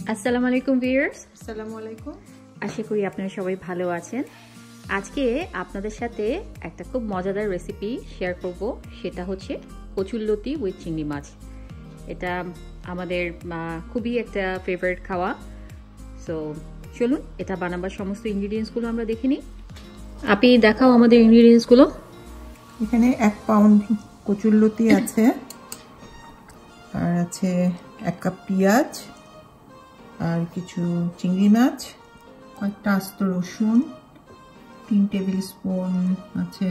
আসসালামু আলাইকুম ভিউয়ার্স। আসসালামু আলাইকুম। আশা করি আপনারা সবাই ভালো আছেন। আজকে আপনাদের সাথে একটা খুব মজাদার রেসিপি শেয়ার করব, সেটা হচ্ছে কচুরলতি উইথ চিংড়ি মাছ। এটা আমাদের খুবই একটা ফেভারিট খাওয়া। সো চলুন এটা বানাবার সমস্ত ইনগ্রিডিয়েন্টসগুলো আমরা দেখে নিই। আপনি দেখাও আমাদের ইনগ্রিডিয়েন্টসগুলো। এখানে 1 পাউন্ড কচুরলতি আছে, আর আছে 1 কাপ পেঁয়াজ, আর কিছু চিংড়ি মাছ, কয়েকটা আস্ত রসুন, 3 টেবিল স্পুন আছে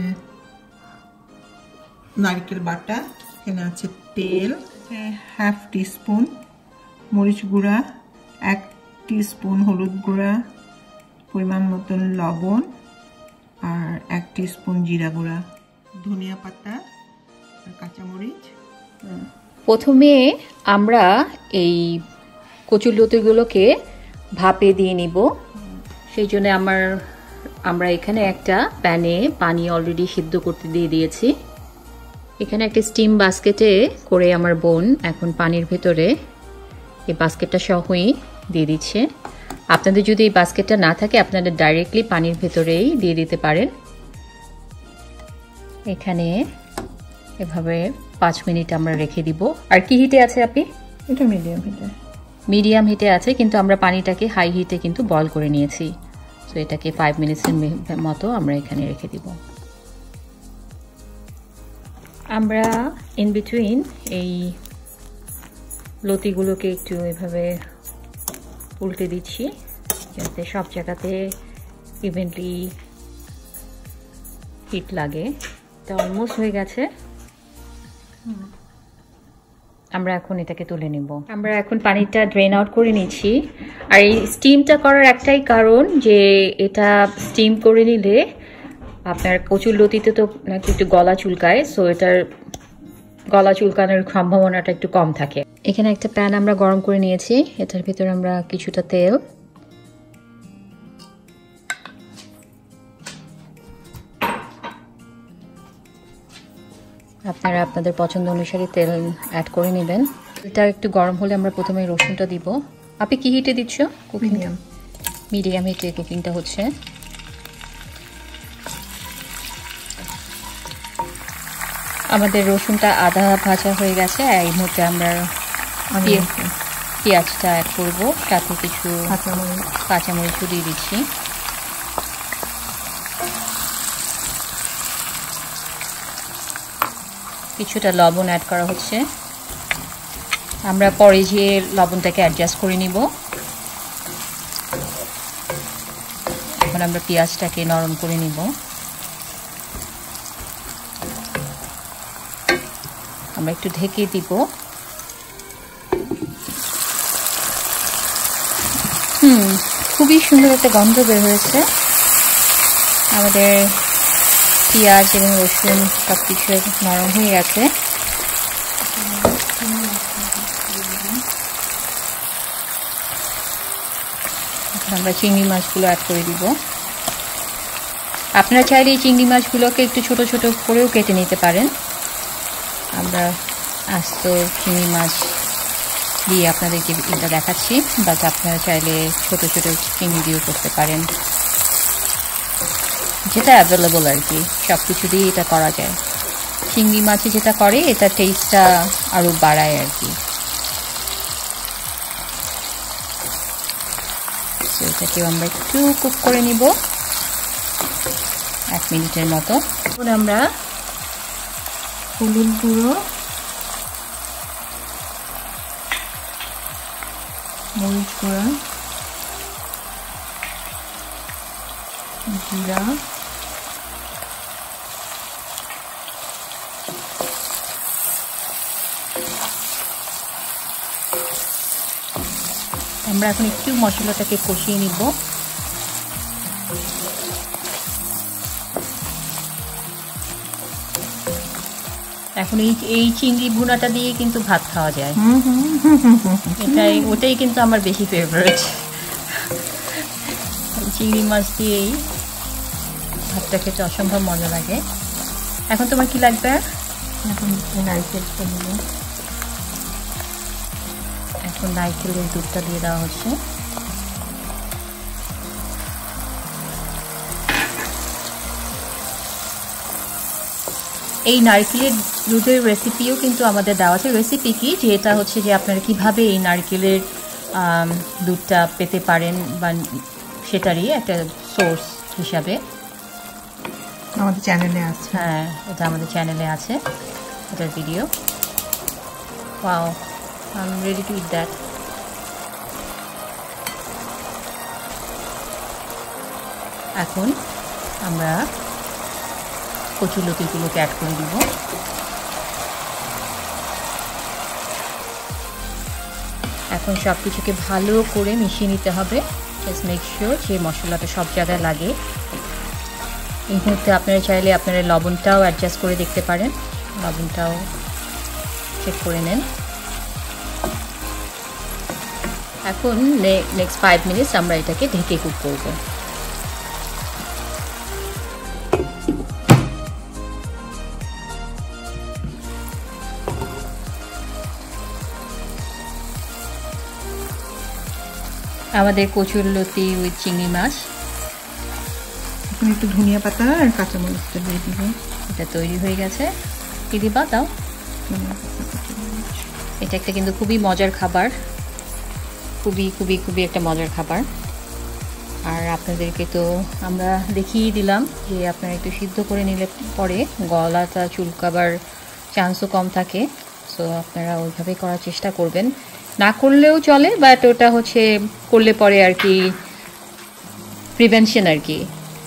নারকেল বাটা, এখানে আছে তেল, 1/2 টিস্পুন মরিচ গুঁড়া, 1 টিস্পুন হলুদ গুঁড়া, পরিমাণ মতন লবণ, আর 1 টিস্পুন জিরা গুঁড়া, ধনিয়া পাতা আর কাঁচামরিচ। প্রথমে আমরা এই কচুরলতিগুলোকে ভাপে দিয়ে নিব। সেই জন্য আমরা এখানে একটা প্যানে পানি অলরেডি সিদ্ধ করতে দিয়ে দিয়েছি। এখানে একটা স্টিম বাস্কেটে করে আমার বোন এখন পানির ভেতরে এই বাস্কেটটা সহই দিয়ে দিচ্ছে। আপনাদের যদি এই বাস্কেটটা না থাকে আপনারা ডাইরেক্টলি পানির ভেতরেই দিয়ে দিতে পারেন। এখানে এভাবে 5 মিনিট আমরা রেখে দিব। আর কি হিটে আছে আপনি? এটা মিডিয়াম হিটে। মিডিয়াম হিটে আছে, কিন্তু আমরা পানিটাকে হাই হিটে কিন্তু বয়ল করে নিয়েছি। সো এটাকে 5 মিনিটসের মতো আমরা এখানে রেখে দিব। আমরা ইন বিটুইন এই লতিগুলোকে একটু এভাবে উল্টে দিচ্ছি যাতে সব জায়গাতে ইভেন্টলি হিট লাগে। এটা অলমোস্ট হয়ে গেছে। আমরা এখন এটাকে তুলে নিব। আমরা এখন পানিটা ড্রেন আউট করে নিচ্ছি। আর এই স্টিমটা করার একটাই কারণ যে এটা স্টিম করে নিলে আপনার কচুরলতিতে তো নাকি একটু গলা চুলকায়, সো এটার গলা চুলকানোর সম্ভাবনাটা একটু কম থাকে। এখানে একটা প্যান আমরা গরম করে নিয়েছি, এটার ভিতরে আমরা কিছুটা তেল, আপনারা আপনাদের পছন্দ অনুসারে তেল অ্যাড করে নেবেন। এটা একটু গরম হলে আমরা প্রথমে রসুনটা দিব। আপনি কি হিটে দিচ্ছ? মিডিয়াম হিটে কুকিংটা হচ্ছে। আমাদের রসুনটা আধা ভাজা হয়ে গেছে। এই মুহূর্তে আমরা পেঁয়াজটা অ্যাড করব, সাথে কিছু কাঁচামরিচও দিয়ে দিচ্ছি। কিছুটা লবণ অ্যাড করা হচ্ছে। আমরা পরে যে লবণটাকে অ্যাডজাস্ট করে নিব। এখন আমরা পেঁয়াজটাকে নরম করে নিব। আমরা একটু ঢেকে দিব। খুবই সুন্দর একটা গন্ধ বের হয়েছে। আমাদের পেঁয়াজ এবং রসুন সব কিছু নরম হয়ে গেছে। আমরা চিংড়ি মাছগুলো অ্যাড করে দিব। আপনারা চাইলে এই চিংড়ি মাছগুলোকে একটু ছোট ছোট করেও কেটে নিতে পারেন। আমরা আস্ত চিংড়ি মাছ দিয়ে আপনাদেরকে এটা দেখাচ্ছি, বাট আপনারা চাইলে ছোট ছোট চিংড়ি দিয়েও করতে পারেন, যেটা অ্যাভেলেবল আর কি। সব কিছু দিয়ে এটা করা যায়। চিংড়ি মাছে যেটা করে এটা টেস্টটা আরও বাড়ায় আর কি। এটাকেও আমরা একটু কুক করে নিব 1 মিনিটের মতো। এখন আমরা হলুদ গুঁড়ো, মরিচ গুঁড়া, জিরা, আমরা এখন একটু মশলাটাকে কষিয়ে নিব। এখন এই চিংড়ি ভুনাটা দিয়ে কিন্তু ভাত খাওয়া যায়। ওটাই কিন্তু আমার বেশি ফেভারিট। চিংড়ি মাছ দিয়েই ভাতটা খেতে অসম্ভব মজা লাগে। এখন তোমার কি লাগবে? এখন নারকেলটা দেবো। এখন নারকেলের দুধটা দিয়ে দেওয়া হচ্ছে। এই নারকেলের দুধের রেসিপিও কিন্তু আমাদের দেওয়া আছে। রেসিপি কি, যে এটা হচ্ছে যে আপনারা কিভাবে এই নারকেলের দুধটা পেতে পারেন বা সেটারই একটা সোর্স হিসাবে আমাদের চ্যানেলে আছে। হ্যাঁ, এটা আমাদের চ্যানেলে আছে এটার video. Wow, I am ready to eat that. এখন আমরা কচুরলতিগুলোকে অ্যাড করে দিব। এখন সব কিছুকে ভালো করে মিশিয়ে নিতে হবে। জাস্ট মেক শিওর যে মশলাটা সব জায়গায় লাগে। এই মুহূর্তে আপনারা চাইলে আপনারা লবণটাও অ্যাডজাস্ট করে দেখতে পারেন, লবণটাও চেক করে নেন। এখন নেক্সট 5 মিনিটস আমরা এটাকে ঢেকে কুক করব। আমাদের কচুরলতি উইথ চিংড়ি মাছ, এখন একটু ধনিয়া পাতা আর কাঁচামরিচটা দিয়ে দিব। এটা তৈরি হয়ে গেছে। কি দিবা দাও? এটা একটা কিন্তু খুবই মজার খাবার, খুবই খুবই খুবই একটা মজার খাবার। আর আপনাদেরকে তো আমরা দেখিয়ে দিলাম যে আপনারা একটু সিদ্ধ করে নিলে পরে গলাটা চুলকাবার চান্সও কম থাকে। সো আপনারা ওইভাবেই করার চেষ্টা করবেন, না করলেও চলে, বাট ওটা হচ্ছে করলে পরে আর কি প্রিভেনশন আর কি।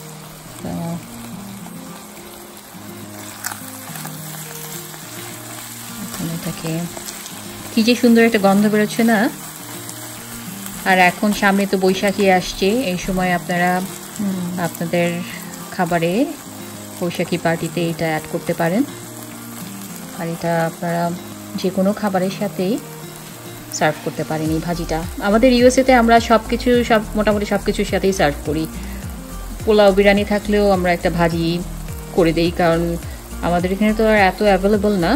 এটাকে কি যে সুন্দর একটা গন্ধ বেরোচ্ছে না। আর এখন সামনে তো বৈশাখী আসছে, এই সময় আপনারা আপনাদের খাবারে বৈশাখী পার্টিতে এটা অ্যাড করতে পারেন। আর এটা আপনারা যে কোনো খাবারের সাথেই সার্ভ করতে পারেন। এই ভাজিটা আমাদের ইউএসএতে আমরা মোটামুটি সব কিছুর সাথেই সার্ভ করি। পোলাও বিরিয়ানি থাকলেও আমরা একটা ভাজি করে দেই, কারণ আমাদের এখানে তো আর এত অ্যাভেলেবল না।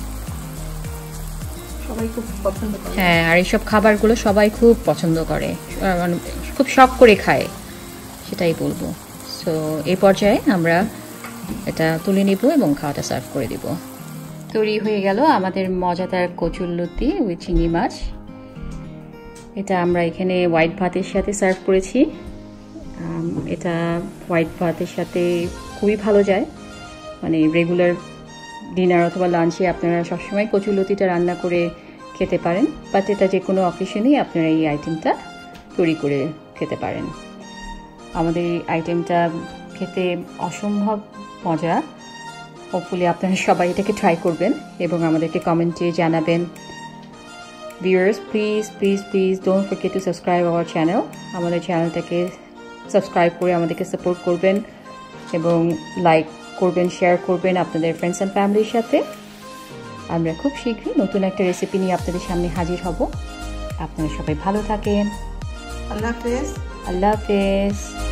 হ্যাঁ, আর এইসব খাবারগুলো সবাই খুব পছন্দ করে, মানে খুব শখ করে খায়, সেটাই বলবো। সো এই পর্যায়ে আমরা এটা তুলে নিব এবং খাওয়াটা সার্ভ করে দিব। তৈরি হয়ে গেল আমাদের মজাদার কচুরলতি উইথ চিংড়ি মাছ। এটা আমরা এখানে হোয়াইট ভাতের সাথে সার্ভ করেছি। এটা হোয়াইট ভাতের সাথে খুবই ভালো যায়, মানে রেগুলার ডিনার অথবা লাঞ্চে আপনারা সবসময় কচুরলতিটা রান্না করে খেতে পারেন। বাট এটা যে কোনো অকেশনেই আপনারা এই আইটেমটা তৈরি করে খেতে পারেন। আমাদের এই আইটেমটা খেতে অসম্ভব মজা। হোপফুলি আপনারা সবাই এটাকে ট্রাই করবেন এবং আমাদেরকে কমেন্টে জানাবেন। Viewers, please please please don't forget to subscribe our channel. আমাদের চ্যানেলটাকে সাবস্ক্রাইব করে আমাদেরকে সাপোর্ট করবেন এবং লাইক করবেন, শেয়ার করবেন আপনাদের ফ্রেন্ডস অ্যান্ড ফ্যামিলির সাথে। আমরা খুব শীঘ্রই নতুন একটা রেসিপি নিয়ে আপনাদের সামনে হাজির হব। আপনারা সবাই ভালো থাকেন। আল্লাহ হাফেজ। আল্লাহ হাফেজ।